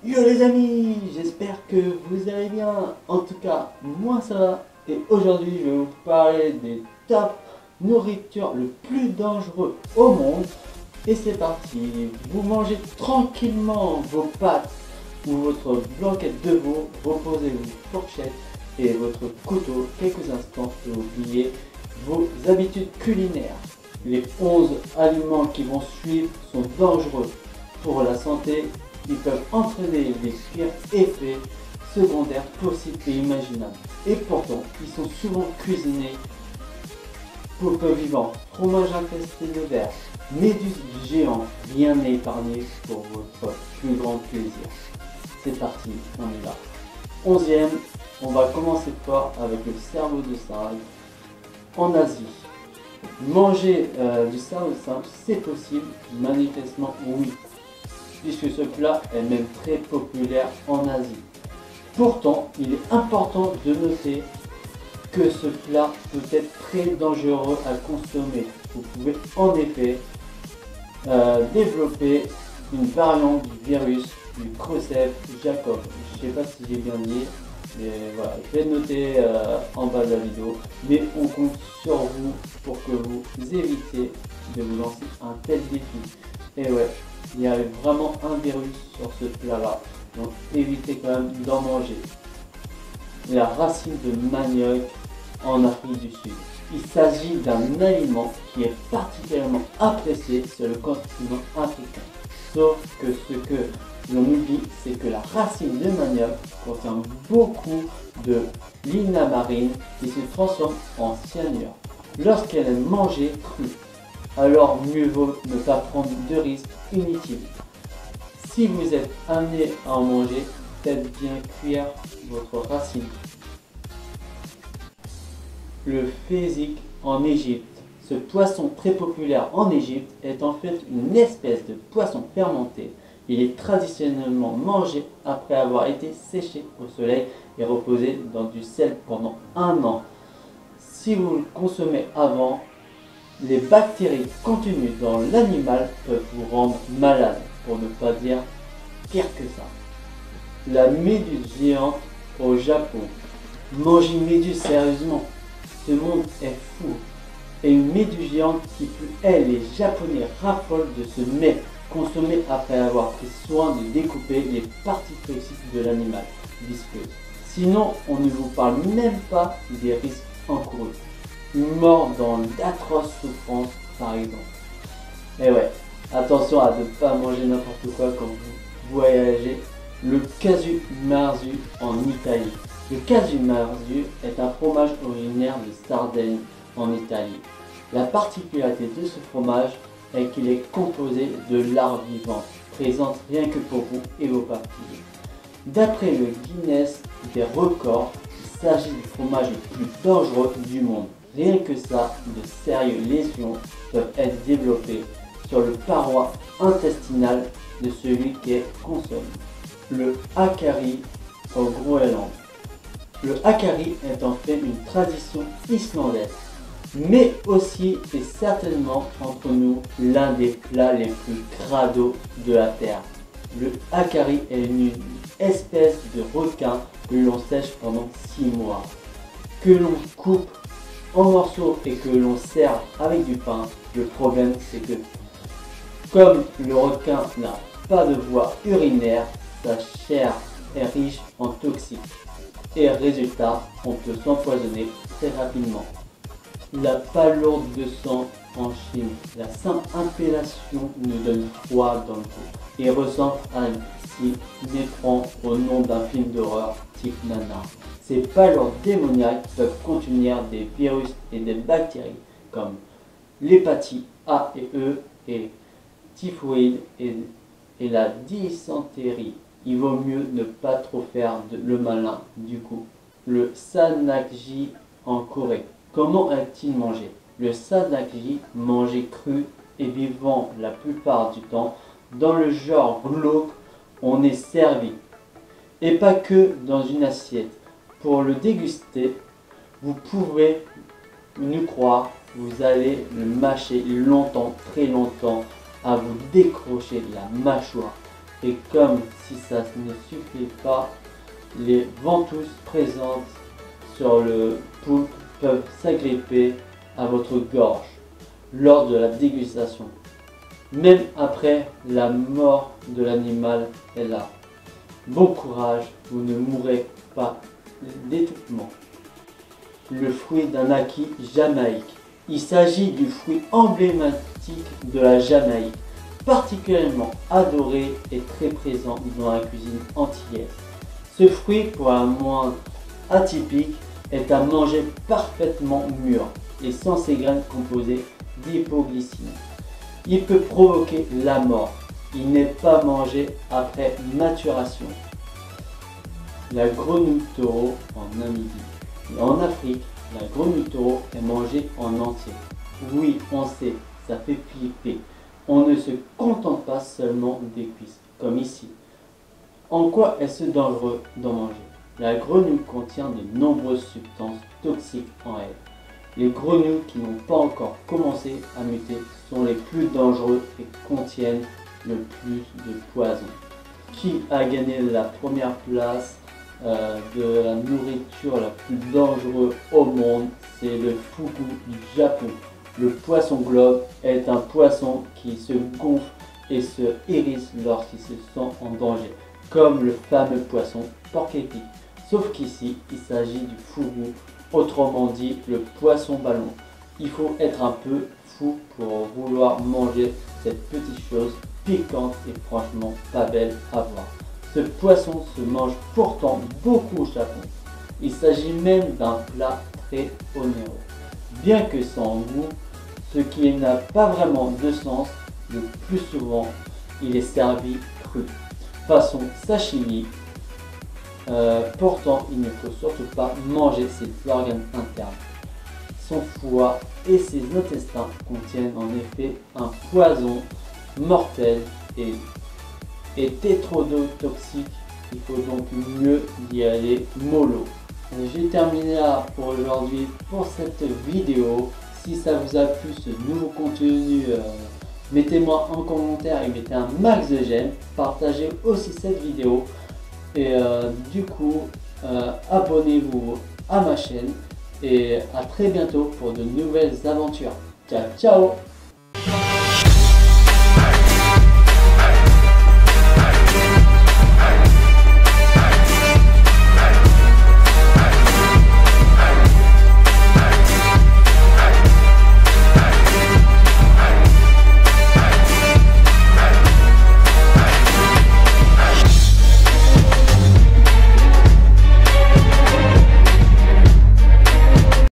Yo les amis, j'espère que vous allez bien. En tout cas, moi ça va. Et aujourd'hui, je vais vous parler des top nourritures le plus dangereux au monde. Et c'est parti. Vous mangez tranquillement vos pâtes ou votre blanquette de veau. Reposez vos fourchettes et votre couteau quelques instants et oubliez vos habitudes culinaires. Les 11 aliments qui vont suivre sont dangereux pour la santé. Ils peuvent entraîner les pires effets secondaires possibles et imaginables. Et pourtant, ils sont souvent cuisinés pour peu vivants. Fromage infesté de verre, méduses géants, rien n'est épargné pour votre plus grand plaisir. C'est parti, on y va. 11e, on va commencer fort avec le cerveau de singe en Asie. Manger du cerveau de singe, c'est possible? Manifestement oui, puisque ce plat est même très populaire en Asie. Pourtant, il est important de noter que ce plat peut être très dangereux à consommer. Vous pouvez en effet développer une variante du virus du Creutzfeldt-Jakob. Je ne sais pas si j'ai bien dit, mais voilà, je vais le noter en bas de la vidéo. Mais on compte sur vous pour que vous évitez de vous lancer un tel défi. Et ouais, il y a vraiment un virus sur ce plat-là, donc évitez quand même d'en manger. La racine de manioc en Afrique du Sud. Il s'agit d'un aliment qui est particulièrement apprécié sur le continent africain. Sauf que ce que l'on oublie, c'est que la racine de manioc contient beaucoup de linamarine qui se transforme en cyanure lorsqu'elle est mangée crue. Alors mieux vaut ne pas prendre de risques inutiles. Si vous êtes amené à en manger, faites bien cuire votre racine. Le fézik en Égypte. Ce poisson très populaire en Égypte est en fait une espèce de poisson fermenté. Il est traditionnellement mangé après avoir été séché au soleil et reposé dans du sel pendant 1 an. Si vous le consommez avant, les bactéries contenues dans l'animal peuvent vous rendre malade, pour ne pas dire pire que ça. La méduse géante au Japon. Manger une méduse sérieusement, ce monde est fou. Et une méduse géante qui plus est, les Japonais raffolent de ce mets consommé après avoir pris soin de découper les parties toxiques de l'animal visqueuse. Sinon, on ne vous parle même pas des risques encourus. Une mort dans d'atroces souffrances par exemple. Et ouais, attention à ne pas manger n'importe quoi quand vous voyagez. Le casu marzu en Italie. Le casu marzu est un fromage originaire de Sardaigne en Italie. La particularité de ce fromage est qu'il est composé de larves vivantes, présentes rien que pour vous et vos papilles. D'après le Guinness des records, il s'agit du fromage le plus dangereux du monde. Rien que ça, de sérieuses lésions peuvent être développées sur le paroi intestinal de celui qui est consommé. Le hakari au Groenland. Le hakari est en fait une tradition islandaise, mais aussi et certainement entre nous l'un des plats les plus crados de la terre. Le hakari est une espèce de requin que l'on sèche pendant 6 mois, que l'on coupe en morceaux et que l'on sert avec du pain. Le problème c'est que comme le requin n'a pas de voie urinaire, sa chair est riche en toxiques et résultat, on peut s'empoisonner très rapidement. La palourde de sang en Chine. La simple impellation nous donne froid dans le dos et ressemble à un petit naîtrant au nom d'un film d'horreur type Nana. Ces palourdes démoniaques peuvent contenir des virus et des bactéries comme l'hépatite A et E et typhoïde et la dysenterie. Il vaut mieux ne pas trop faire le malin du coup. Le sanakji en Corée. Comment est-il mangé? Le sanakji, mangé cru et vivant la plupart du temps, dans le genre glauque, on est servi. Et pas que dans une assiette. Pour le déguster, vous pouvez nous croire, vous allez le mâcher longtemps, très longtemps, à vous décrocher la mâchoire. Et comme si ça ne suffit pas, les ventouses présentes sur le poulpe peuvent s'agripper à votre gorge lors de la dégustation. Même après la mort de l'animal est là. Bon courage, vous ne mourrez pas d'étouffement. Le fruit d'un acquis Jamaïque. Il s'agit du fruit emblématique de la Jamaïque, particulièrement adoré et très présent dans la cuisine antillaise. Ce fruit, pour un moins atypique, est à manger parfaitement mûr et sans ses graines composées d'hypoglycémie. Il peut provoquer la mort. Il n'est pas mangé après maturation. La grenouille taureau en Namibie. Et en Afrique, la grenouille taureau est mangée en entier. Oui, on sait, ça fait flipper. On ne se contente pas seulement des cuisses, comme ici. En quoi est-ce dangereux d'en manger? La grenouille contient de nombreuses substances toxiques en elle. Les grenouilles qui n'ont pas encore commencé à muter sont les plus dangereux et contiennent le plus de poison. Qui a gagné la première place de la nourriture la plus dangereuse au monde? C'est le fugu du Japon. Le poisson globe est un poisson qui se gonfle et se hérisse lorsqu'il se sent en danger, comme le fameux poisson porc-épic. Sauf qu'ici, il s'agit du fugu, autrement dit le poisson ballon. Il faut être un peu fou pour vouloir manger cette petite chose piquante et franchement pas belle à voir. Ce poisson se mange pourtant beaucoup au Japon. Il s'agit même d'un plat très onéreux. Bien que sans goût, ce qui n'a pas vraiment de sens, le plus souvent, il est servi cru, façon sashimi. Pourtant, il ne faut surtout pas manger ses organes internes. Son foie et ses intestins contiennent en effet un poison mortel et tétrodotoxique. Il faut donc mieux y aller mollo. J'ai terminé là pour aujourd'hui pour cette vidéo. Si ça vous a plu ce nouveau contenu, mettez-moi en commentaire et mettez un max de j'aime. Partagez aussi cette vidéo. Et du coup, abonnez-vous à ma chaîne et à très bientôt pour de nouvelles aventures. Ciao, ciao!